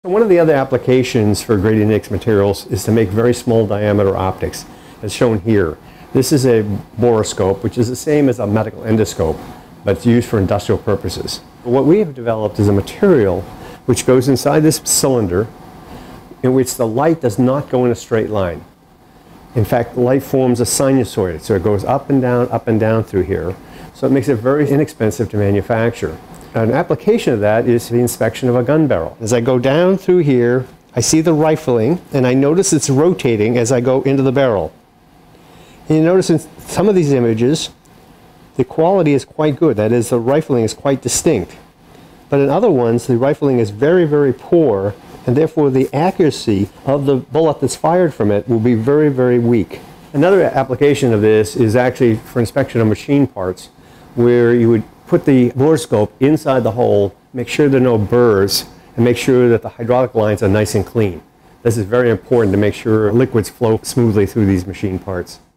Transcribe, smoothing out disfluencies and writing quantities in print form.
One of the other applications for gradient index materials is to make very small diameter optics, as shown here. This is a borescope, which is the same as a medical endoscope, but it's used for industrial purposes. What we have developed is a material which goes inside this cylinder in which the light does not go in a straight line. In fact, the light forms a sinusoid, so it goes up and down through here. So it makes it very inexpensive to manufacture. An application of that is the inspection of a gun barrel. As I go down through here, I see the rifling, and I notice it's rotating as I go into the barrel. And you notice in some of these images, the quality is quite good. That is, the rifling is quite distinct. But in other ones, the rifling is very, very poor, and therefore the accuracy of the bullet that's fired from it will be very, very weak. Another application of this is actually for inspection of machine parts, where you would put the borescope inside the hole, make sure there are no burrs, and make sure that the hydraulic lines are nice and clean. This is very important to make sure liquids flow smoothly through these machine parts.